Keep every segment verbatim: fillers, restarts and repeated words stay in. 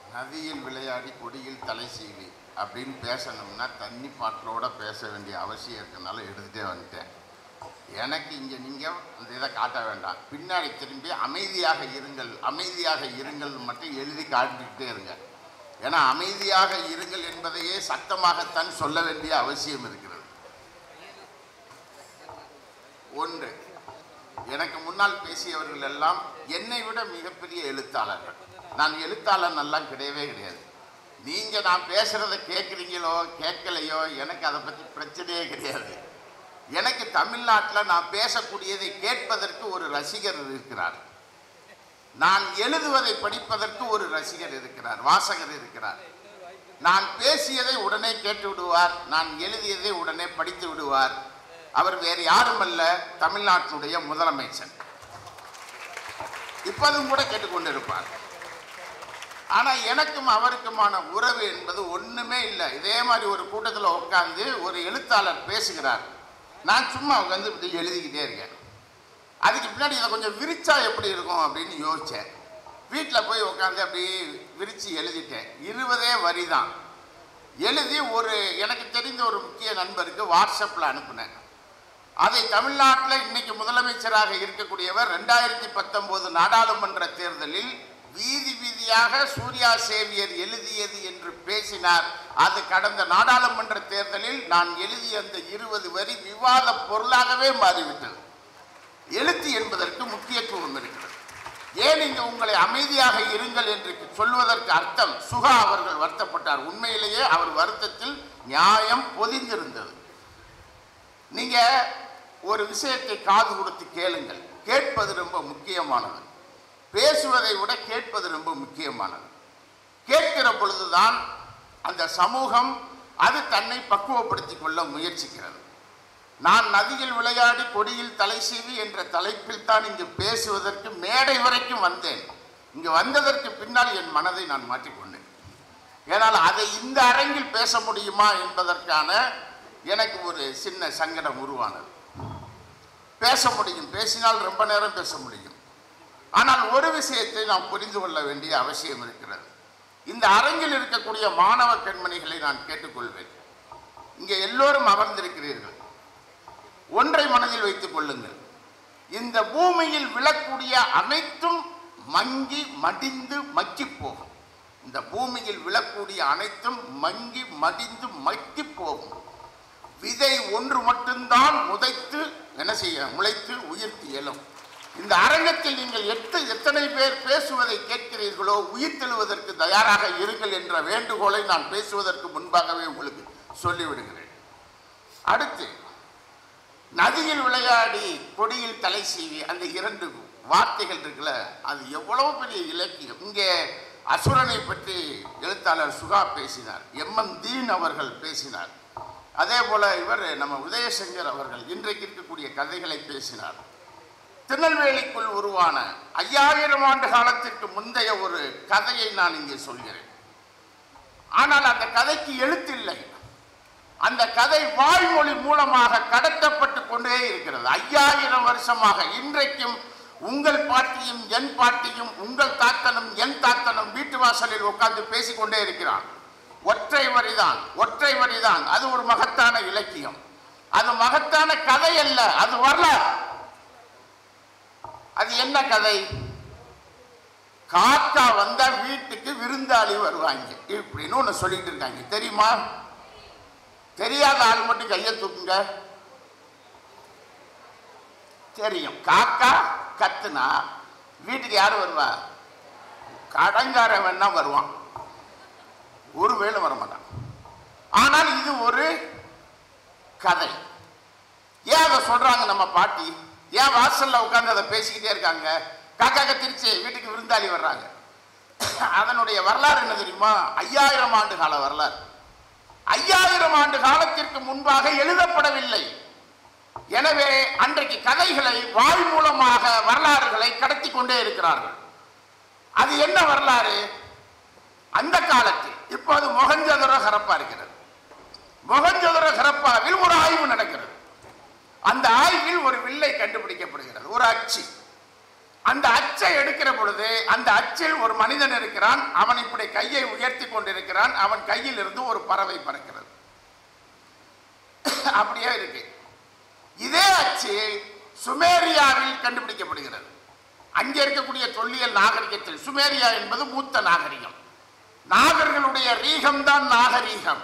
நதியில் விளையாடி கொடியில் தலை சீவி அப்படின்னு பேசணும்னா தண்ணி பாட்டிலோட பேச வேண்டிய அவசியம் இருக்கனால எடுத்துகிட்டே வந்துட்டேன். எனக்கு இங்கே நீங்கள் அந்த இதை காட்ட வேண்டாம், பின்னாடி திரும்பி அமைதியாக இருங்கள் அமைதியாக இருங்கள் மட்டும் எழுதி காட்டிக்கிட்டே இருங்க. ஏன்னா அமைதியாக இருங்கள் என்பதையே சத்தமாகத்தான் சொல்ல வேண்டிய அவசியம் இருக்கிறது. ஒன்று, எனக்கு முன்னால் பேசியவர்கள் எல்லாம் என்னை விட மிகப்பெரிய எழுத்தாளர்கள். நான் எழுத்தாளர் நல்லா கிடையவே கிடையாது. நீங்கள் நான் பேசுகிறத கேட்குறீங்களோ கேட்கலையோ எனக்கு அதை பற்றி பிரச்சனையே கிடையாது. எனக்கு தமிழ்நாட்டில் நான் பேசக்கூடியதை கேட்பதற்கு ஒரு ரசிகர் இருக்கிறார், நான் எழுதுவதை படிப்பதற்கு ஒரு ரசிகர் இருக்கிறார், வாசகர் இருக்கிறார். நான் பேசியதை உடனே கேட்டு விடுவார், நான் எழுதியதை உடனே படித்து விடுவார். அவர் வேறு யாரும் அல்ல, தமிழ்நாட்டினுடைய முதலமைச்சர். இப்போதும் கூட கேட்டுக்கொண்டிருப்பார். ஆனால் எனக்கும் அவருக்குமான உறவு என்பது ஒன்றுமே இல்லை. இதே மாதிரி ஒரு கூட்டத்தில் உட்காந்து ஒரு எழுத்தாளர் பேசுகிறார், நான் சும்மா உட்காந்து இப்படி எழுதிக்கிட்டே இருக்கேன். அதுக்கு பின்னாடி இதை கொஞ்சம் விரிச்சா எப்படி இருக்கும் அப்படின்னு யோசித்தேன். வீட்டில் போய் உட்காந்து அப்படி விரித்து எழுதிட்டேன். இருபதே வரி தான் எழுதி ஒரு எனக்கு தெரிந்த ஒரு முக்கிய நண்பருக்கு வாட்ஸ்அப்பில் அனுப்புனேன். அதை தமிழ்நாட்டில் இன்னைக்கு முதலமைச்சராக இருக்கக்கூடியவர் ரெண்டாயிரத்தி பத்தொம்போது நாடாளுமன்ற தேர்தலில் வீதி வீதியாக சூர்யா சேவியர் எழுதியது என்று பேசினார். அது கடந்த நாடாளுமன்ற தேர்தலில் நான் எழுதிய அந்த இருபது வரி விவாத பொருளாகவே மாறிவிட்டது. எழுத்து என்பதற்கு முக்கியத்துவம் இருக்கிறது. ஏன் இங்கு உங்களை அமைதியாக இருங்கள் என்று சொல்வதற்கு அர்த்தம், சுகா அவர்கள் வருத்தப்பட்டார். உண்மையிலேயே அவர் வருத்தத்தில் நியாயம் பொதிந்திருந்தது. நீங்க ஒரு விஷயத்தை காது கொடுத்து கேளுங்கள். கேட்பது ரொம்ப முக்கியமானது, பேசுவதை விட கேட்பது ரொம்ப முக்கியமானது. கேட்கிற பொழுதுதான் அந்த சமூகம் அது தன்னை பக்குவப்படுத்திக் கொள்ள முயற்சிக்கிறது. நான் நதியில் விளையாடி கொடியில் தலை சீவி என்ற தலைப்பில் தான் இங்கு பேசுவதற்கு மேடை வரைக்கும் வந்தேன். இங்கு வந்ததற்கு பின்னால் என் மனதை நான் மாற்றிக்கொண்டேன். ஏனால் அதை இந்த அரங்கில் பேச முடியுமா என்பதற்கான எனக்கு ஒரு சின்ன சங்கடம் உருவானது. பேச முடியும், பேசினால் ரொம்ப நேரம் பேச முடியும். ஆனால் ஒரு விஷயத்தை நாம் புரிந்து கொள்ள வேண்டிய அவசியம் இருக்கிறது. இந்த அரங்கில் இருக்கக்கூடிய மாணவ கண்மணிகளை நான் கேட்டுக்கொள்வேன். இங்கே எல்லோரும் அமர்ந்திருக்கிறீர்கள், ஒன்றை மனதில் வைத்துக் கொள்ளுங்கள். இந்த பூமியில் விழக்கூடிய அனைத்தும் மங்கி மடிந்து மக்கி போகும். இந்த பூமியில் விழக்கூடிய அனைத்தும் மங்கி மடிந்து மக்கி போகும். விதை ஒன்று மட்டும்தான் முதைத்து என்ன செய்ய முளைத்து உயிர்த்து எழும். இந்த அரங்கத்தில் நீங்கள் எட்டு எத்தனை பேர் பேசுவதை கேட்கிறீர்களோ உயிர்த்தெழுவதற்கு தயாராக இருங்கள் என்ற வேண்டுகோளை நான் பேசுவதற்கு முன்பாகவே உங்களுக்கு சொல்லிவிடுகிறேன். அடுத்து, நதியில் விளையாடி கொடியில் தலை சீவி அந்த இரண்டு வார்த்தைகள் இருக்குல்ல, அது எவ்வளவு பெரிய இலக்கியம். இங்கே அசுரனை பற்றி எழுத்தாளர் சுகா பேசினார், எம் எம் தீன் அவர்கள் பேசினார், அதே போல இவர் நம்ம உதயசங்கர் அவர்கள் இன்றைக்கு இருக்கக்கூடிய கதைகளை பேசினார். திருநெல்வேலிக்குள் உருவான ஐயாயிரம் ஆண்டு காலத்திற்கு முந்தைய ஒரு கதையை நான் இங்கே சொல்கிறேன். ஆனால் அந்த கதைக்கு எழுத்தில்லை, அந்த கதை வாய்மொழி மூலமாக கடத்தப்பட்டு கொண்டே இருக்கிறது. ஐயாயிரம் வருஷமாக இன்றைக்கும் உங்கள் பாட்டியும் என் பாட்டியும் உங்கள் தாத்தனும் என் தாத்தனும் வீட்டு வாசலில் உட்கார்ந்து பேசிக்கொண்டே இருக்கிறான். ஒற்றை வரிதான், ஒற்றை வரிதான். அது ஒரு மகத்தான இலக்கியம், அது மகத்தான கதை அல்ல, அது வரலாறு. அது என்ன கதை? காக்கா வந்தா வீட்டுக்கு விருந்தாளி வருவாங்க இப்படின்னு ஒன்று சொல்லிட்டு இருக்காங்க. தெரியுமா? தெரியாத ஆள் மட்டும் கையை தூக்குங்க. தெரியும். காக்கா கத்துனா வீட்டுக்கு யாரு வருவா? கடங்காரன் வேணா வருவான், ஒரு வேளை வரமாட்டான். ஆனால் இது ஒரு கதை. ஏன் அதை சொல்றாங்க நம்ம பாட்டி? ஏன் வாசல்ல உட்கார்ந்து அதை பேசிக்கிட்டே இருக்காங்க? காக்கா கத்திருச்சு, வீட்டுக்கு விருந்தாளி வர்றாங்க. அதனுடைய வரலாறு என்ன தெரியுமா? ஐயாயிரம் ஆண்டு கால வரலாறு. ஐயாயிரம் ஆண்டு காலத்திற்கு முன்பாக எழுதப்படவில்லை. எனவே அன்றைக்கு கதைகளை வாய் மூலமாக வரலாறுகளை கடத்தி கொண்டே இருக்கிறார்கள். அது என்ன வரலாறு? அந்த காலத்தில் இப்போது மொஹஞ்சதரோ ஹரப்பா இருக்கிறது. மொஹஞ்சதரோ ஹரப்பாவில் ஒரு ஆய்வு நடக்கிறது. அந்த ஆய்வில் ஒரு வில்லை கண்டுபிடிக்கப்படுகிறது, ஒரு அச்சு. அந்த அச்சை எடுக்கிற பொழுது அந்த அச்சில் ஒரு மனிதன் இருக்கிறான். அவன் இப்படி கையை உயர்த்தி கொண்டிருக்கிறான். அவன் கையில் இருந்து ஒரு பறவை பறக்கிறது. அப்படியே இருக்கு. இதே அச்சு சுமேரியாவில் கண்டுபிடிக்கப்படுகிறது. அங்கே இருக்கக்கூடிய தொல்லியல் நாகரிகத்தில் சுமேரியா என்பது மூத்த நாகரிகம். நாகர்களுடைய ரீகம் தான் நாகரீகம்.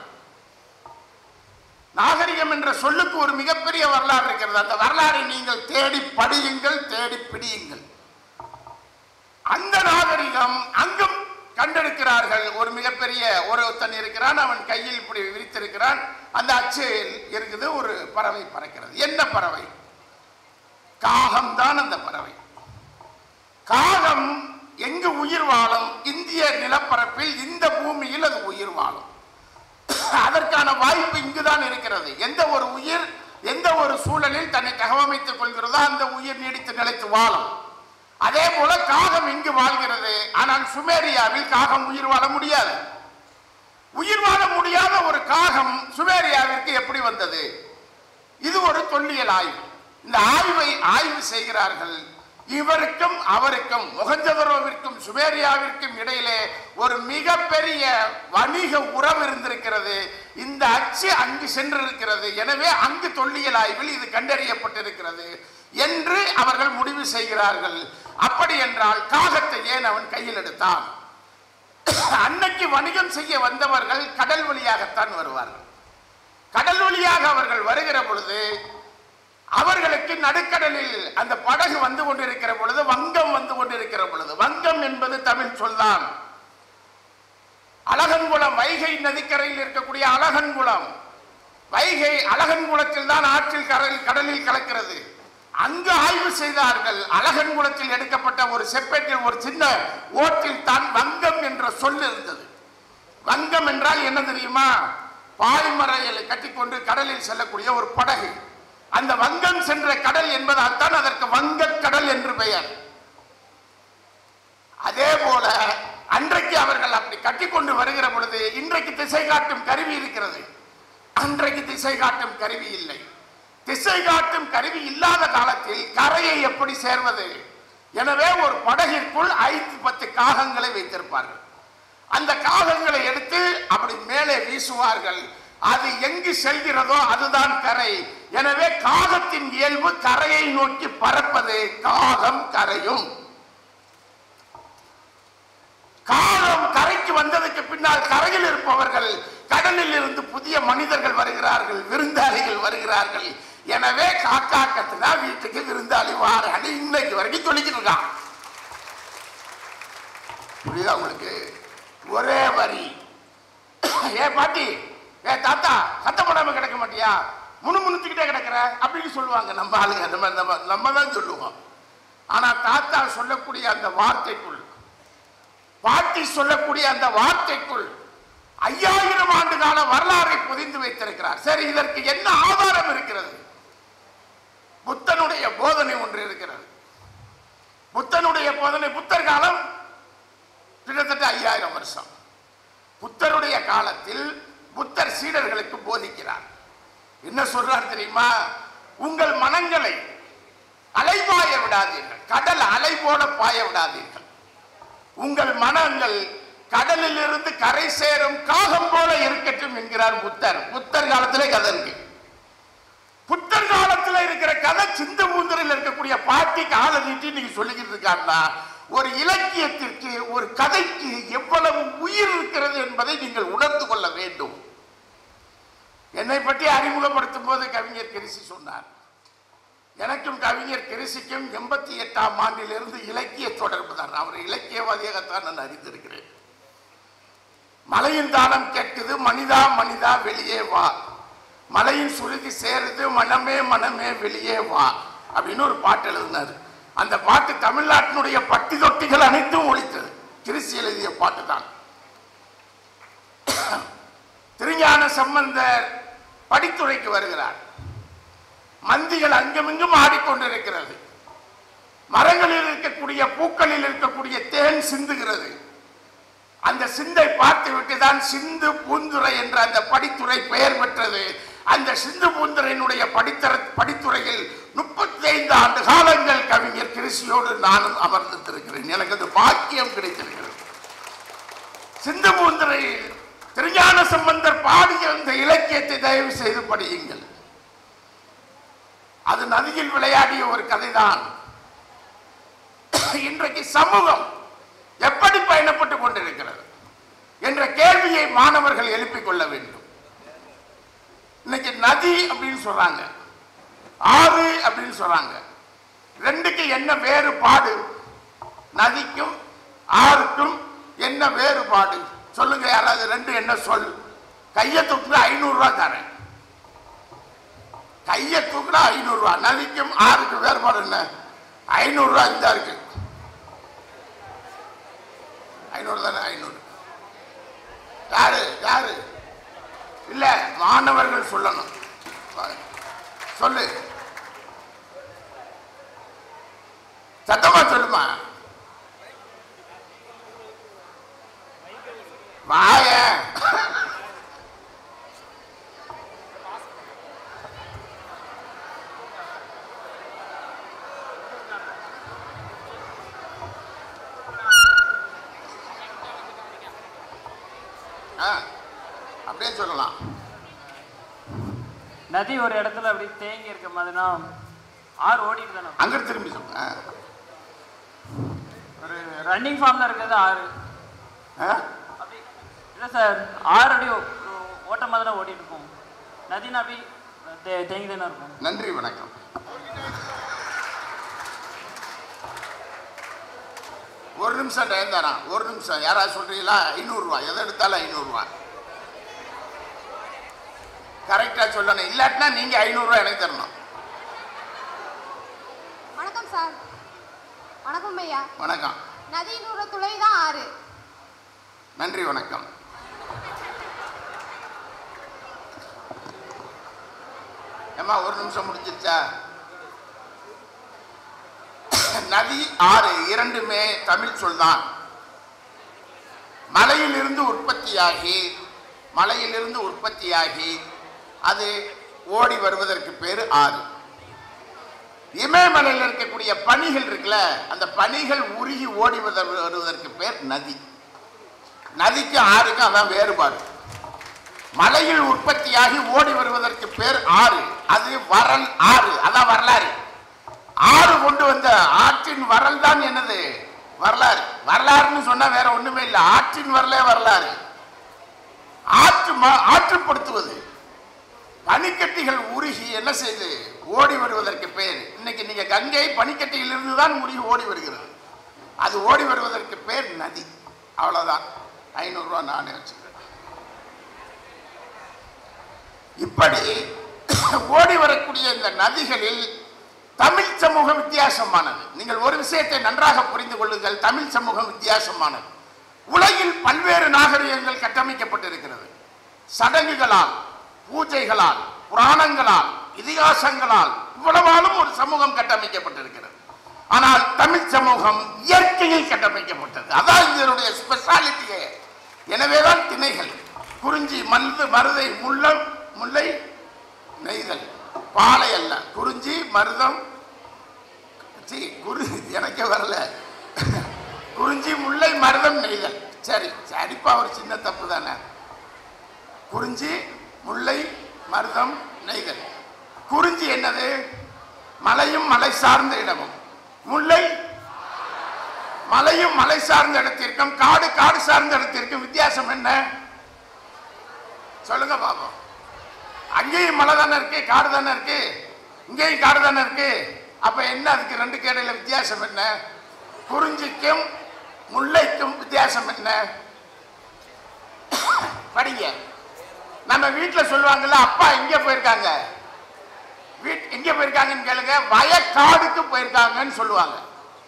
நாகரிகம் என்ற சொல்லுக்கு ஒரு மிகப்பெரிய வரலாறு இருக்கிறது. அந்த வரலாறை நீங்கள் தேடி படியுங்கள், தேடி பிடியுங்கள். அந்த நாகரிகம் அங்கும் கண்டெடுக்கிறார்கள். ஒரு மிகப்பெரிய ஒருத்தன் இருக்கிறான். அவன் கையில் இப்படி விரித்திருக்கிறான். அந்த அச்சில் இருக்குது ஒரு பறவை பறக்கிறது. என்ன பறவை? காகம் தான் அந்த பறவை. காகம் எங்கு உயிர் வாழும்? இந்திய நிலப்பரப்பில், இந்த பூமியில் அது உயிர் வாழும். அதற்கான வாய்ப்பு இங்குதான் இருக்கிறது. எந்த ஒரு உயிர் எந்த ஒரு சூழலில் தன்னை தகவமைத்துக் கொள்கிறதோ அந்த உயிர் நீடித்து நிலைத்து வாழும். அதே போல காகம் இங்கு வாழ்கிறது. ஆனால் சுமேரியாவில் காகம் உயிர் வாழ முடியாது. உயிர் வாழ முடியாத ஒரு காகம் சுமேரியாவிற்கு எப்படி வந்தது? இது ஒரு தொல்லியல் ஆய்வு. இந்த ஆய்வை ஆய்வு செய்கிறார்கள். இவருக்கும் அவருக்கும், மொஹஞ்சதரோவிற்கும் சுமேரியாவிற்கும் இடையிலே ஒரு மிகப்பெரிய வணிக உறவு இருந்திருக்கிறது. இந்த அச்சு அங்கு சென்றிருக்கிறது. எனவே அங்கு தொல்லியல் ஆய்வில் இது கண்டறியப்பட்டிருக்கிறது என்று அவர்கள் முடிவு செய்கிறார்கள். அப்படி என்றால் காகத்தை ஏன் அவன் கையில் எடுத்தான்? அன்னைக்கு வணிகம் செய்ய வந்தவர்கள் கடல் வழியாகத்தான் வருவார்கள். கடல் வழியாக அவர்கள் வருகிற பொழுது அவர்களுக்கு நடுக்கடலில் அந்த படகு வந்து கொண்டிருக்கிற பொழுது, வங்கம் வந்து கொண்டிருக்கிற பொழுது, வங்கம் என்பது தமிழ் சொல்தான். அழகன்குளம், வைகை நதிக்கரையில் இருக்கக்கூடிய அழகன்குளம், வைகை அழகன்குளத்தில் தான் ஆற்றில் கடலில் கடலில் கலக்கிறது. அங்கு ஆய்வு செய்தார்கள். அழகன்குளத்தில் எடுக்கப்பட்ட ஒரு செப்பேட்டில் ஒரு சின்ன ஓட்டில் தான் வங்கம் என்ற சொல் இருந்தது. வங்கம் என்றால் என்ன தெரியுமா? பாய்மறையில் கட்டிக்கொண்டு கடலில் செல்லக்கூடிய ஒரு படகு. அந்த வங்கம் சென்ற கடல் என்பதால் தான் அதற்கு வங்கக்கடல் என்று பெயர். அதே போல அன்றைக்கு அவர்கள் அப்படி கட்டிக்கொண்டு வருகிற பொழுது, இன்றைக்கு திசை காட்டும் கருவி இருக்கிறது, அன்றைக்கு திசை காட்டும் கருவி இல்லை. திசை காட்டும் கருவி இல்லாத காலத்தில் கரையை எப்படி சேர்வது? எனவே ஒரு படகிற்குள் ஐந்து பத்து காகங்களை வைத்திருப்பார்கள். அந்த காகங்களை எடுத்து அப்படி மேலே வீசுவார்கள். அது எங்கு செல்கிறதோ அதுதான் கரை. எனவே காகத்தின் இயல்பு கரையை நோக்கி பறப்பது. காகம் கரையும். காகம் கரைக்கு வந்ததுக்கு பின்னால் கரையில் இருப்பவர்கள், கடலில் இருந்து புதிய மனிதர்கள் வருகிறார்கள், விருந்தாளிகள் வருகிறார்கள். எனவே காக்கா கத்துனா வீட்டுக்கு விருந்தாளி வாரான்னு இன்னைக்கு வரைக்கும் சொல்லிக்கிட்டு இருக்கான். புரியுதா உங்களுக்கு? ஒரே வரி. ஏ பாட்டி, ஏ தாத்தா, சத்தம் போடாம கிடக்க மாட்டியா, முணுமுணுத்துக்கிட்டே கிடக்கிற அப்படின்னு சொல்லுவாங்க நம்ம ஆளுங்க. நம்ம நம்ம நம்ம தான் சொல்லுவோம். ஆனா தாத்தா சொல்லக்கூடிய அந்த வார்த்தைக்குள், பாட்டி சொல்லக்கூடிய அந்த வார்த்தைக்குள் ஐயாயிரம் ஆண்டு கால வரலாறை புதிந்து வைத்திருக்கிறார். சரி, இதற்கு என்ன ஆதாரம் இருக்கிறது? புத்தனுடைய போதனை ஒன்று இருக்கிறது. புத்தனுடைய போதனை, புத்தர் காலம் கிட்டத்தட்ட ஐயாயிரம் வருஷம். புத்தருடைய காலத்தில் புத்தர் சீடர்களுக்கு போதிக்கிறார். என்ன சொல்றார் தெரியுமா? உங்கள் மனங்களை அலைபாய விடாதீர்கள், கடல் அலை போல பாய விடாதீர்கள். உங்கள் மனங்கள் கடலில் இருந்து கரை சேரும் காகம் போல இருக்கட்டும் என்கிறார் புத்தர். புத்தர் காலத்திலே கதை இருக்கு. புத்தர் காலத்தில் இருக்கிற கதை சிந்த மூந்தரில் இருக்கக்கூடிய பாட்டி காலை நீட்டி நீங்க சொல்லிக்கிட்டு இருக்காருன்னா, ஒரு இலக்கியத்திற்கு, ஒரு கதைக்கு எவ்வளவு உயிர் இருக்கிறது என்பதை நீங்கள் உணர்ந்து கொள்ள வேண்டும். என்னை பற்றி அறிமுகப்படுத்தும் போது கவிஞர் கிரிசி சொன்னார், எனக்கும் கவிஞர் கிரிசிக்கும் எண்பத்தி எட்டாம் ஆண்டிலிருந்து இலக்கிய தொடர்பு தான். அவர் இலக்கியவாதியாகத்தான் நான் அறிந்திருக்கிறேன். மலையின் தாளம் கேட்குது, மனிதா மனிதா வெளியே வா, மலையின் சுருதி சேருது, மனமே மனமே வெளியே வா அப்படின்னு ஒரு பாட்டு எழுதினார். அந்த பாட்டு தமிழ்நாட்டினுடைய பட்டி தொட்டிகள் அனைத்தும் ஒழித்தது. கிரிசி எழுதிய பாட்டு தான். திருஞான சம்பந்தர் படித்துறைக்கு வருகிறார். மந்திகள் அங்குமிங்கும் ஆடிக்கொண்டிருக்கிறது. மரங்களில் இருக்கக்கூடிய பூக்களில் இருக்கக்கூடிய தேன் சிந்துகிறது. அந்த சிந்தை பார்த்து விட்டுதான் சிந்து பூந்துரை என்ற அந்த படித்துறை பெயர் பெற்றது. அந்த சிந்து பூந்தரனுடைய படித்தர படித்துறையில் முப்பத்தி ஐந்து ஆண்டு காலங்கள் கவிஞர் கிருஷியோடு நானும் அமர்ந்திருக்கிறேன். எனக்கு அது பாக்கியம் கிடைத்திருக்கிறது. சிந்து பூந்தரையில் திருஞான சம்பந்தர் பாடிய அந்த இலக்கியத்தை தயவு செய்து படியுங்கள். அது நதியில் விளையாடிய ஒரு கதைதான். இன்றைக்கு சமூகம் எப்படி பயணப்பட்டுக் கொண்டிருக்கிறது என்ற கேள்வியை மாணவர்கள் எழுப்பிக் கொள்ள வேண்டும். இன்னைக்கு நதி அப்படின்னு சொல்றாங்க, ஆறு அப்படின்னு சொல்றாங்க. ரெண்டுக்கு என்ன வேறுபாடு? நதிக்கும் ஆறுக்கும் என்ன வேறுபாடு சொல்லுங்க யாராவது. ரெண்டு என்ன சொல்? கையை தூக்குனா ஐநூறு ரூபாய் தரேன். கையை தூக்குனா ஐநூறு ரூபாய். நதிக்கும் ஆறுக்கும் வேறுபாடு என்ன? ஐநூறு ரூபாய் இந்த இருக்கு. ஐநூறு தானே? ஐநூறு யாரு யாரு இல்ல மாணவர்கள் சொல்லணும். சொல்லு, சத்தமா சொல்லுமா. வாய அப்படியே சொல்லலாம். நதி ஒரு இடத்துல அப்படி தேங்கி இருக்க மாதிரினா ஆறு ஓடிட்டு தானே. அங்க திரும்பி சொல்லுங்க. ஒரு ரன்னிங் ஃபார்ம்ல இருக்கிறது ஆறு. அப்படி இல்லை சார், ஆறு அடி ஓட்டமாக தானே ஓடிட்டு இருக்கும். நதினா அப்படி தேங்கி தானே இருக்கும். நன்றி, வணக்கம். ஒரு நிமிஷம் டைம் தரான். ஒரு நிமிஷம். யாராவது சொல்றீங்களா? ஐநூறுரூவா. எதை எடுத்தாலும் ஐநூறுரூவா. கரெக்டா சொல்லணும். இல்லாட்டினா நீங்க ஐநூறுரூவா எனக்கு தரணும். வணக்கம் சார். வணக்கம் ஐயா. வணக்கம். நதியினூர துளை தான் ஆறு. நன்றி, வணக்கம். ஏமா ஒரு நிமிஷம் முடிஞ்சிருச்சா? நதி ஆறு இரண்டுமே தமிழ் சொல்தான். மலையிலிருந்து உற்பத்தியாகி மலையிலிருந்து உற்பத்தியாகி அது ஓடி வருவதற்கு பேரு ஆறு. இமயமலையில் இருக்கக்கூடிய பனிகள் இருக்குல்ல, அந்த பனிகள் உருகி ஓடி வருவதற்கு பேர் நதி. நதிக்கு ஆறுக்கு அதான் வேறுபாடு. மலையில் உற்பத்தியாகி ஓடி வருவதற்கு பேர் ஆறு. அது வரல் ஆறு. அதான் வரலாறு. ஆறு கொண்டு வந்த ஆற்றின் வரல் தான் என்னது? வரலாறு. வரலாறுன்னு சொன்னா வேற ஒண்ணுமே இல்லை. ஆற்றின் வரலே வரலாறு. ஆற்று ஆற்றுப்படுத்துவது. பனிக்கட்டிகள் உருகி என்ன செய்து ஓடி வருவதற்கு பேர். இன்னைக்கு நீங்க கங்கை பனிக்கட்டியில் இருந்து தான் உருகி ஓடி வருகிறது. அது ஓடி வருவதற்கு பேர் நதி. அவ்வளவுதான். ஐநூறு ரூபாய் நானே வச்சுக்கிறேன். இப்படி ஓடி வரக்கூடிய இந்த நதிகளில் தமிழ் சமூகம் வித்தியாசமானது. நீங்கள் ஒரு விஷயத்தை நன்றாக புரிந்து கொள்ளுங்கள். தமிழ் சமூகம் வித்தியாசமானது. உலகில் பல்வேறு நாகரிகங்கள் கட்டமைக்கப்பட்டிருக்கிறது. சடங்குகளால், பூஜைகளால், புராணங்களால், இதிகாசங்களால் இவ்வளவாலும் ஒரு சமூகம் கட்டமைக்கப்பட்டிருக்கிறது. ஆனால் தமிழ் சமூகம் இயற்கையில் கட்டமைக்கப்பட்டது. அதான் இதனுடைய ஸ்பெஷாலிட்டியே. எனவேதான் திணைகள் குறிஞ்சி, மல்து, மருதை, முல்லம், முல்லை, நெய்தல், பாலை அல்ல, குறிஞ்சி, மருதம், குறி எனக்கே வரல, குறிஞ்சி, முல்லை, மருதம், நெய்தல். சரி, சரிப்பா, ஒரு சின்ன தப்பு தானே. குறிஞ்சி, முல்லை, மருதம், நெய்தல். குறிஞ்சி என்னது? மலையும் மலை சார்ந்த இடமும். முல்லை மலையும் மலை சார்ந்த இடத்திற்கும் காடு காடு சார்ந்த இடத்திற்கும் வித்தியாசம் என்ன சொல்லுங்க பாப்போம். அங்கேயும் மலை தானே இருக்கு, காடு தானே இருக்கு, இங்கேயும் காடு தானே இருக்கு. அப்ப என்ன அதுக்கு ரெண்டு கேடையில வித்தியாசம் என்ன? குறிஞ்சிக்கும் முல்லைக்கும் வித்தியாசம் என்ன? படிங்க. நம்ம வீட்டுல சொல்லுவாங்கல்ல, அப்பா எங்க போயிருக்காங்க, வீட் எங்க போயிருக்காங்கன்னு கேளுங்க. வயக்காடுக்கு போயிருக்காங்கன்னு சொல்லுவாங்க.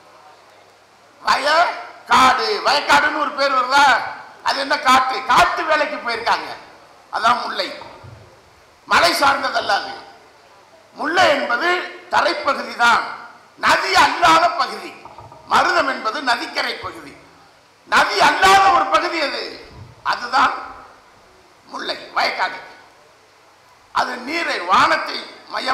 வயக்காடு, வயக்காடுன்னு ஒரு பேர் வருதா? அது என்ன? காட்டு. காட்டு வேலைக்கு போயிருக்காங்க. அதான் முல்லை. மலை சார்ந்ததல்ல அது. முல்லை என்பது தரைப்பகுதி தான், நதி அல்லாத பகுதி. மருதம் என்பது நதிக்கரை பகுதி. நதி அல்லாத ஒரு பகுதி அது. அதுதான் முல்லை, வயக்காடு. அது நீர்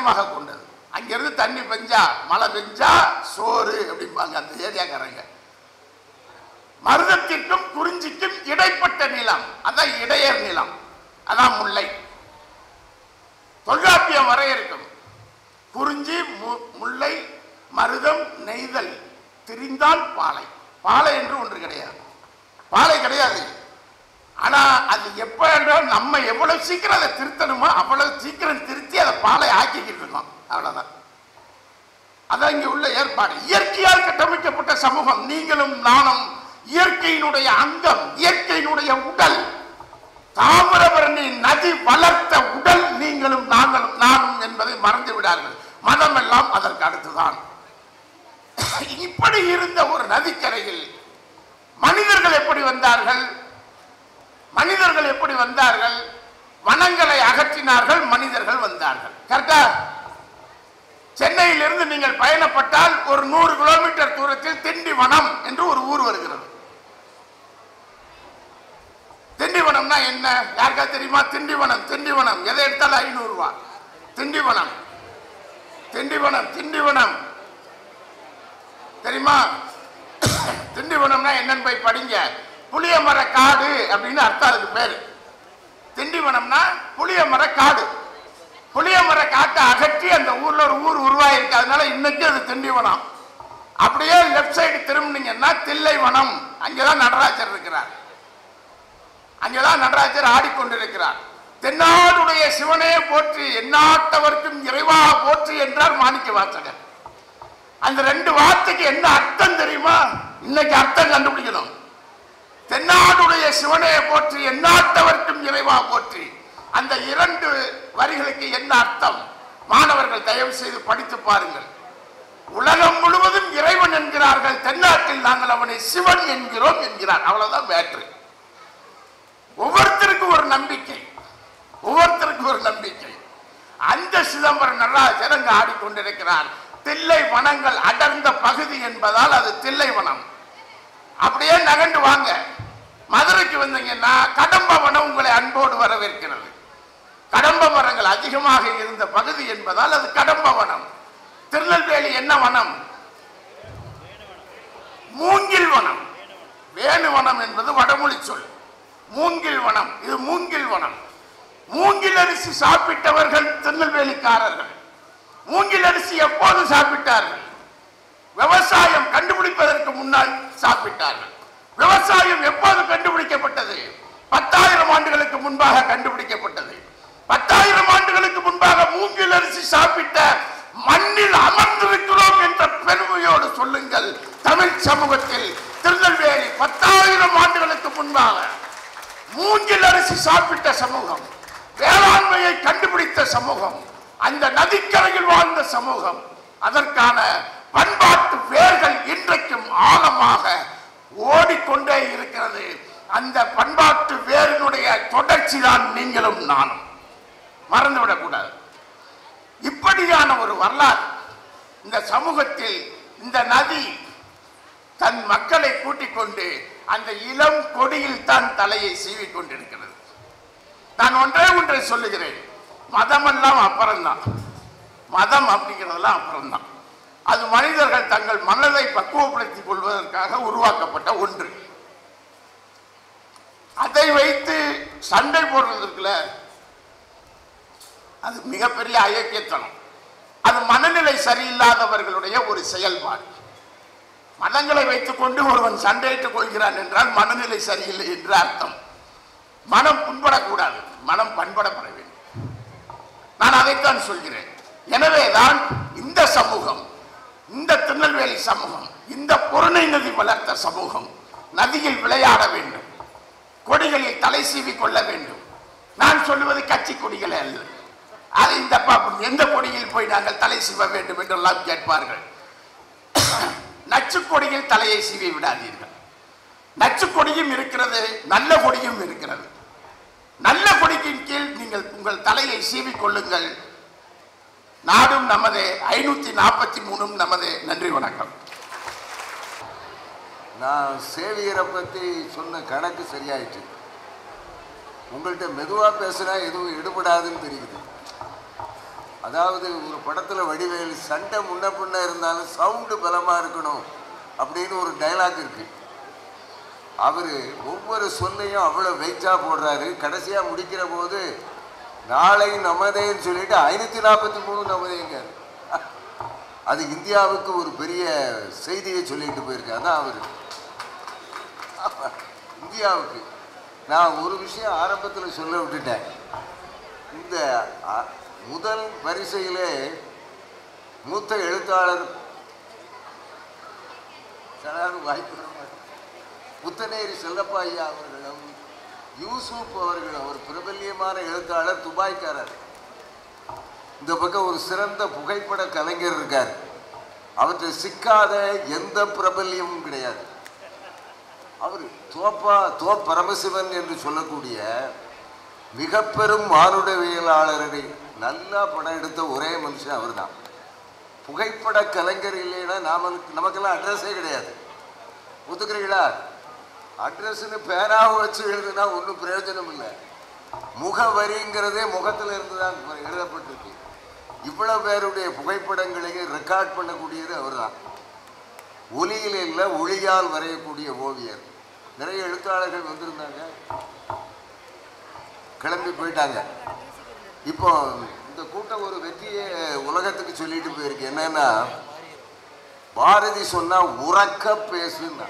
மையமாக கொண்டது. அங்கிருந்து தண்ணி பெஞ்சா மழை பெஞ்சா சோறு அப்படிம்பாங்க அந்த ஏரியாக்காரங்க. மருதத்திற்கும் குறிஞ்சிக்கும் இடைப்பட்ட நிலம், அதான் இடையர் நிலம், அதான் முல்லை. தொல்காப்பியம் வரையறுக்கும் குறிஞ்சி, முல்லை, மருதம், நெய்தல், திரிந்தால் பாலை. பாலை என்று ஒன்று கிடையாது, பாலை கிடையாது. ஆனா அது எப்ப என்றால் நம்ம எவ்வளவு சீக்கிரம் அதை திருத்தணுமோ அவ்வளவு சீக்கிரம் திருத்தி அதை பாலை ஆக்கிக்கிட்டு இருக்கோம், அவ்வளவுதான். அதான் இங்க உள்ள ஏற்பாடு. இயற்கையால் கட்டமைக்கப்பட்ட சமூகம். நீங்களும் நானும் இயற்கையினுடைய அங்கம், இயற்கையினுடைய உடல். தாமிரபரணி நதி வளர்த்த உடல் நீங்களும் நாங்களும் நானும் என்பதை மறந்து விடார்கள். மதம் எல்லாம் அதற்கு அடுத்துதான். இப்படி இருந்த ஒரு நதிக்கரையில் மனிதர்கள் எப்படி வந்தார்கள்? மனிதர்கள் எப்படி வந்தார்கள்? வனங்களை அகற்றினார்கள், மனிதர்கள் வந்தார்கள். கரெக்டா? சென்னையிலிருந்து நீங்கள் பயணப்பட்டால் ஒரு நூறு கிலோமீட்டர் தூரத்தில் திண்டிவனம் என்று ஒரு ஊர் வருகிறது. திண்டிவனம்னா என்ன யாருக்கா தெரியுமா? திண்டிவனம் திண்டிவனம் எதை எடுத்தாலும் ஐநூறு ரூபாய். திண்டிவனம் திண்டிவனம் திண்டிவனம் தெரியுமா? திண்டிவனம்னா என்னன்னு போய் படிங்க. புளிய மர காடு அப்படின்னு அர்த்தம் அதுக்கு பேரு. திண்டிவனம்னா புளிய மர காடு. புளிய மர காட்டை அகற்றி அந்த ஊர்ல ஒரு ஊர் உருவாயிருக்கு, அதனால இன்னைக்கு அது திண்டிவனம். அப்படியே லெப்ட் சைடு திரும்பினீங்கன்னா தில்லைவனம், அங்கேதான் நடராஜர் இருக்கிறார். அங்கேதான் நடராஜர் ஆடிக்கொண்டிருக்கிறார். தென்னாடுடைய சிவனே போற்றி, எந்நாட்டவர்க்கும் இறைவா போற்றி என்றார் மாணிக்க வாசகர். அந்த ரெண்டு வார்த்தைக்கு என்ன அர்த்தம் தெரியுமா? இன்னைக்கு அர்த்தம் கண்டுபிடிக்கணும். தென்னாடுடைய சிவனே போற்றி, எந்நாட்டவர்க்கும் இறைவா போற்றி. அந்த இரண்டு வரிகளுக்கு என்ன அர்த்தம்? மாணவர்கள் தயவு செய்து படித்து பாருங்கள். உலகம் முழுவதும் இறைவன் என்கிறார்கள், தென்னாட்டில் நாங்கள் அவனை சிவன் என்கிறோம் என்கிறார். அவ்வளவுதான் பேட்டரி. ஒவ்வொருத்தருக்கும் ஒரு நம்பிக்கை, ஒவ்வொருத்தருக்கும் ஒரு நம்பிக்கை. அந்த சிதம்பரம் நடராஜர் அங்கு ஆடிக்கொண்டிருக்கிறார். தில்லை வனங்கள் அடர்ந்த பகுதி என்பதால் அது தில்லை வனம். அப்படியே நகண்டு வாங்க, மதுரைக்கு வந்தீங்கன்னா கடம்ப வனம் உங்களை அன்போடு வரவேற்கிறது. கடம்ப மரங்கள் அதிகமாக இருந்த பகுதி என்பதால் அது கடம்ப வனம். திருநெல்வேலி என்ன வனம்? மூங்கில் வனம். வேணுவனம் என்பது வடமொழி சொல். மூங்கில் வனம், இது மூங்கில் வனம். மூங்கில் அரிசி சாப்பிட்டவர்கள் திருநெல்வேலிக்காரர்கள். மூங்கில் அரிசி எப்போது சாப்பிட்டார்கள்? விவசாயம் கண்டுபிடிப்பதற்கு முன்னால் சாப்பிட்டார்கள். விவசாயம் எப்போது கண்டுபிடிக்கப்பட்டது? பத்தாயிரம் ஆண்டுகளுக்கு முன்பாக கண்டுபிடிக்கப்பட்டது. பத்தாயிரம் ஆண்டுகளுக்கு முன்பாக மூங்கில் அரிசி சாப்பிட்ட மண்ணில் அமர்ந்திருக்கிறோம் என்ற பெருமையோடு சொல்லுங்கள். தமிழ் சமூகத்தில் திருநெல்வேலி பத்தாயிரம் ஆண்டுகளுக்கு முன்பாக மூங்கில் அரிசி சாப்பிட்ட சமூகம், வேளாண்மையை கண்டுபிடித்த சமூகம், அந்த நதிக்கரையில் வாழ்ந்த சமூகம். அதற்கான பண்பாட்டு வேர்கள் இன்றைக்கும் ஆழமாக ஓடிக்கொண்டே இருக்கிறது. அந்த பண்பாட்டு வேரினுடைய தொடர்ச்சி தான் நீங்களும் நானும். மறந்துவிடக்கூடாது. இப்படியான ஒரு வரலாறு இந்த சமூகத்தில் இந்த நதி தன் மக்களை கூட்டிக் கொண்டு அந்த இளம் கொடியில் தான் தலையை சீவி கொண்டிருக்கிறது. நான் ஒன்றே ஒன்றை சொல்லுகிறேன், மதமெல்லாம் அப்புறம்தான். மதம் அப்படிங்கிறதெல்லாம் அப்புறம்தான். அது மனிதர்கள் தங்கள் மனதை பக்குவப்படுத்திக் கொள்வதற்காக உருவாக்கப்பட்ட ஒன்று. அதை வைத்து சண்டை போடுறதுக்குள்ள அது மிகப்பெரிய அயோக்கியத்தனம். அது மனநிலை சரியில்லாதவர்களுடைய ஒரு செயல்பாடு. மதங்களை வைத்துக் கொண்டு ஒருவன் சண்டையிட்டுக் கொள்கிறான் என்றால் மனநிலை சரியில்லை என்று அர்த்தம். மனம் புண்படக்கூடாது, மனம் பண்படப்பட வேண்டும். நான் அதைத்தான் சொல்கிறேன். எனவேதான் இந்த சமூகம், இந்த திருநெல்வேலி சமூகம், இந்த பொருணை நதி வளர்த்த சமூகம் நதியில் விளையாட வேண்டும், கொடிகளில் தலை சீவி கொள்ள வேண்டும். நான் சொல்லுவது கட்சி கொடிகளே அல்ல. அது இந்த எந்த கொடியில் போய் நாங்கள் தலை சீவ வேண்டும் என்றெல்லாம் கேட்பார்கள். நச்சு கொடியில் தலையை சீவி விடாதீர்கள். நச்சு கொடியும் இருக்கிறது, நல்ல கொடியும் இருக்கிறது. நல்ல கொடியின் கீழ் நீங்கள் உங்கள் தலையை சீவிக் கொள்ளுங்கள். நாடும் நமதே, ஐநூத்தி நாற்பத்தி மூணும் நமதே. நன்றி, வணக்கம். நான் சேவியரை பற்றி சொன்ன கணக்கு சரியாயிடுச்சு. உங்கள்கிட்ட மெதுவாக பேசுனா எதுவும் எடுபடாதுன்னு தெரியுது. அதாவது ஒரு படத்தில் வடிவேல் சண்டை முன்ன பின்ன இருந்தாலும் சவுண்டு பலமாக இருக்கணும் அப்படின்னு ஒரு டைலாக் இருக்கு. அவர் ஒவ்வொரு சொல்லையும் அவ்வளோ வெயிட்டாக போடுறாரு. கடைசியாக முடிக்கிற போது நாளை நமதேன்னு சொல்லிட்டு ஐநூற்றி நாற்பத்தி மூணு நமதேங்க. அது இந்தியாவுக்கு ஒரு பெரிய செய்தியை சொல்லிட்டு போயிருக்கு. அதான் அவர் இந்தியாவுக்கு. நான் ஒரு விஷயம் ஆரம்பத்தில் சொல்ல விட்டுட்டேன். இந்த முதல் வரிசையிலே மூத்த எழுத்தாளர் வாய்ப்பு புத்தனேரி செல்லப்பா ஐயா அவர்களும் யூசுப் அவர்களும் ஒரு பிரபல்யமான எழுத்தாளர், துபாய்க்காரர். இந்த பக்கம் ஒரு சிறந்த புகைப்பட கலைஞர் இருக்கார். அவற்றை சிக்காத எந்த பிரபல்யமும் கிடையாது. அவர் தோப்பா தோ பரமசிவன் என்று சொல்லக்கூடிய மிக பெரும் மானுடவியலாளரை நல்லா படம் எடுத்த ஒரே மனுஷன் அவர் தான். புகைப்பட கலைஞர் இல்லைன்னா நாம நமக்கெல்லாம் அட்ரஸே கிடையாது. ஒத்துக்கிறீங்களா? அட்ரஸ்ன்னு பேனாவை வச்சு எழுதுனா ஒன்றும் பிரயோஜனம் இல்லை. முகவரிங்கிறதே முகத்தில் இருந்து தான் எழுதப்பட்டிருக்கு. இவ்வளவு பேருடைய புகைப்படங்களையும் ரெக்கார்ட் பண்ணக்கூடியது அவர் தான். ஒலியில் இல்லை, ஒளியால் வரையக்கூடிய ஓவியர். நிறைய எழுத்தாளர்கள் வந்திருந்தாங்க, கிளம்பி போயிட்டாங்க. இப்போ இந்த கூட்டம் ஒரு வெற்றியை உலகத்துக்கு சொல்லிட்டு போயிருக்கு. என்னன்னா, பாரதி சொன்னா உறக்க பேசுன்னா,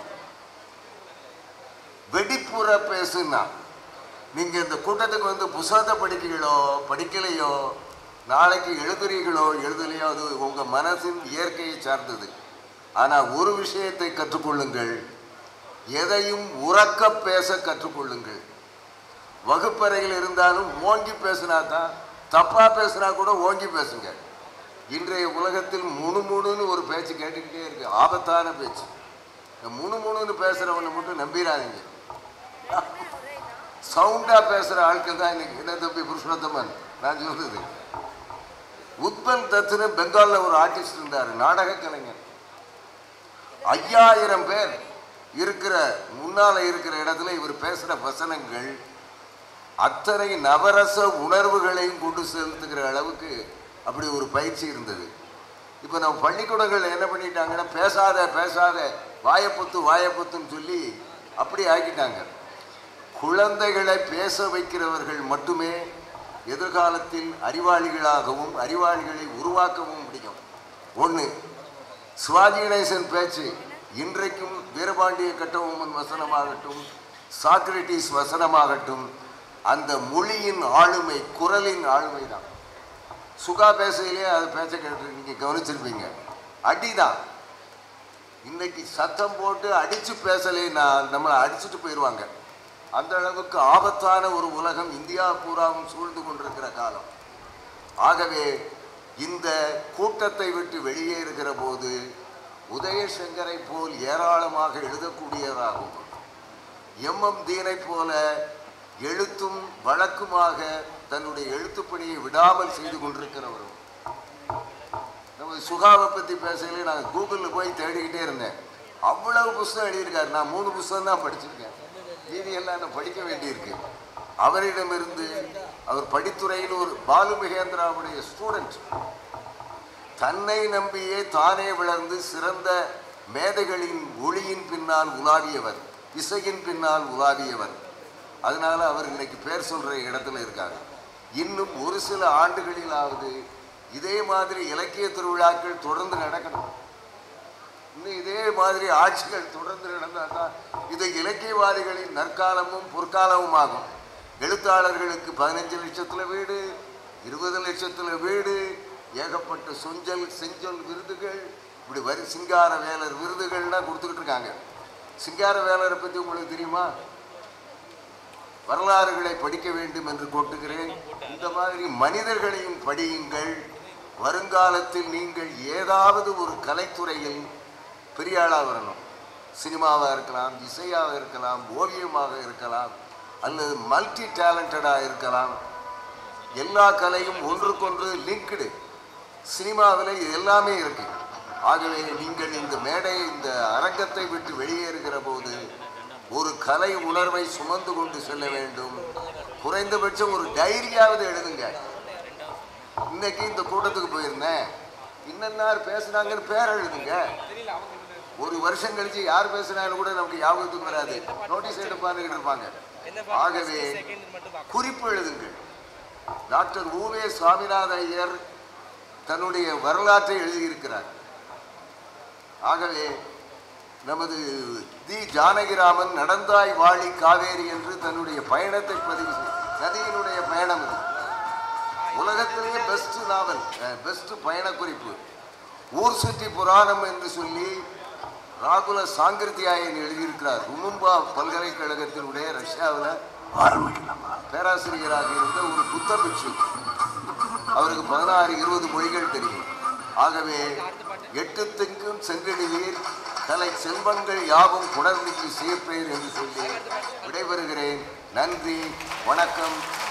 வெடிப்புற பேசுன்னா. நீங்க இந்த கூட்டத்துக்கு வந்து புத்தகத்தை படிக்கிறீங்களோ படிக்கலையோ, நாளைக்கு எழுதுறீங்களோ எழுதலையோ, அது உங்க மனசின் இயற்கையை சார்ந்தது. ஆனா ஒரு விஷயத்தை கற்றுக்கொள்ளுங்கள், எதையும் உறக்க பேச கற்றுக்கொள்ளுங்கள். வகுப்பறையில் இருந்தாலும் ஓங்கி பேசினா தான், தப்பா பேசினா கூட ஓங்கி பேசுங்க. இன்றைய உலகத்தில் முணுமுணுன்னு ஒரு பேச்சு கேட்டுக்கிட்டே இருக்கு, ஆபத்தான பேச்சு. முணுமுணுன்னு பேசுறவனை மட்டும் நம்பிடாதீங்க. சவுண்டா பேசுற ஆட்கள் தான் இன்னைக்கு. என்ன தம்பி புருஷோத்தமன் நான் சொல்றது? உத்பல் தத்துன்னு பெங்கால்ல ஒரு ஆர்டிஸ்ட் இருந்தாரு, நாடக கலைஞர். ஐயாயிரம் பேர் இருக்கிற முன்னால இருக்கிற இடத்துல இவர் பேசுற வசனங்கள் அத்தனை நவரச உணர்வுகளையும் கொண்டு செலுத்துகிற அளவுக்கு அப்படி ஒரு பயிற்சி இருந்தது. இப்போ நம்ம பள்ளிக்கூடங்கள் என்ன பண்ணிட்டாங்கன்னா, பேசாத பேசாத வாயப்புத்து வாயப்புத்துன்னு சொல்லி அப்படி ஆக்கிட்டாங்க. குழந்தைகளை பேச வைக்கிறவர்கள் மட்டுமே எதிர்காலத்தில் அறிவாளிகளாகவும் அறிவாளிகளை உருவாக்கவும் முடியும். ஒன்று, சிவாஜி கணேசன் பேச்சு இன்றைக்கும் வீரபாண்டிய கட்டபொம்மன் வசனமாகட்டும், சாக்ரட்டிஸ் வசனமாகட்டும், அந்த மொழியின் ஆளுமை, குரலின் ஆளுமை தான். சுகா பேசையிலே அது பேச்ச கேட்டு நீங்க கவனிச்சிருப்பீங்க. அடிதான். இன்னைக்கு சத்தம் போட்டு அடிச்சு பேசலைன்னா நம்மளை அடிச்சுட்டு போயிடுவாங்க. அந்த அளவுக்கு ஆபத்தான ஒரு உலகம் இந்தியா பூராவும் சூழ்ந்து கொண்டிருக்கிற காலம். ஆகவே இந்த கூட்டத்தை விட்டு வெளியே இருக்கிற போது உதயசங்கரை போல் ஏராளமாக எழுதக்கூடியவராகவும், எம் எம் தீனை போல எழுத்தும் வழக்குமாக தன்னுடைய எழுத்துப்பணியை விடாமல் செய்து கொண்டிருக்கிறவரும். நம்ம சுகாவை பற்றி பேசல நான் கூகுளில் போய் தேடிக்கிட்டே இருந்தேன். அவ்வளவு புஸ்தகம் எழுதியிருக்காரு. நான் மூணு புஸ்தகம் தான் படிச்சிருக்கேன், மீதியெல்லாம் நான் படிக்க வேண்டியிருக்கு. அவரிடமிருந்து அவர் படித்துறையில் ஒரு பாலு மகேந்திராவுடைய ஸ்டூடெண்ட், தன்னை நம்பியே தானே வளர்ந்து சிறந்த மேதைகளின் ஒளியின் பின்னால் உலாவியவர், இசையின் பின்னால் உலாவியவர். அதனால அவர் இன்னைக்கு பேர் சொல்ற இடத்துல இருக்காங்க. இன்னும் ஒரு சில ஆண்டுகளிலாவது இதே மாதிரி இலக்கிய திருவிழாக்கள் தொடர்ந்து நடக்கணும். இன்னும் இதே மாதிரி ஆட்சிகள் தொடர்ந்து நடந்தால்தான் இது இலக்கியவாதிகளின் நற்காலமும் பொற்காலமும் ஆகும். எழுத்தாளர்களுக்கு பதினஞ்சு லட்சத்துல வீடு, இருபது லட்சத்துல வீடு, ஏகப்பட்ட சொஞ்சல் செஞ்சொல் விருதுகள், இப்படி வரி சிங்கார வேலர் விருதுகள்லாம் கொடுத்துக்கிட்டு இருக்காங்க. சிங்கார வேலரை பற்றி உங்களுக்கு தெரியுமா? வரலாறுகளை படிக்க வேண்டும் என்று கோட்டுகிறேன். இந்த மாதிரி மனிதர்களையும் படியுங்கள். வருங்காலத்தில் நீங்கள் ஏதாவது ஒரு கலைத்துறையில் பெரிய ஆளாக வரணும். சினிமாவாக இருக்கலாம், இசையாக இருக்கலாம், ஓவியமாக இருக்கலாம், அல்லது மல்டி டேலண்டடாக இருக்கலாம். எல்லா கலையும் ஒன்றுக்கொன்று லிங்க்டு. சினிமாவில் எல்லாமே இருக்கு. ஆகவே நீங்கள் இந்த மேடை இந்த அரங்கத்தை விட்டு வெளியேறுகிற போது ஒரு கலை உணர்வை சுமந்து கொண்டு செல்ல வேண்டும். குறைந்தபட்சம் ஒரு டைரியாவது எழுதுங்க. இன்னைக்கு இந்த கூட்டத்துக்கு போயிருந்தேன். இன்னன்னார் பேசுனாங்கன்னு பேர் எழுதுங்க. ஒரு வருஷம் கழிச்சு யார் பேசுனாங்கன்னு கூட நமக்கு ஞாபகத்துக்கு வராது. நோட்டீஸ் எடுப்பான்னு இருப்பாங்க. ஆகவே குறிப்பு எழுதுங்கள். டாக்டர் ஊவே சுவாமிநாத ஐயர் தன்னுடைய வரலாற்றை எழுதியிருக்கிறார். ஆகவே நமது தி ஜானகிராமன் நடந்தாய் வாழி காவேரி என்று தன்னுடைய பயணத்தை பதிவு செய்தார். நதியினுடைய பயணம் இது உலகத்திலேயே பெஸ்ட் நாவல், பெஸ்ட் பயண குறிப்பு. ஊர் சுற்றி புராணம் என்று சொல்லி ராகுல சாங்கிருத்தியாயன் எழுதியிருக்கிறார். ருமும்பா பல்கலைக்கழகத்தினுடைய ரஷ்யாவில் பேராசிரியராக இருந்த ஒரு புத்த பிட்சு. அவருக்கு பதினாறு இருபது மொழிகள் தெரியும். ஆகவே எட்டு திக்கும் செங்கடிவீர் கலை செல்வங்கள் யாவும் குடர்நிக்கு சேர்ப்பேன் என்று சொல்லி விடைபெறுகிறேன். நன்றி, வணக்கம்.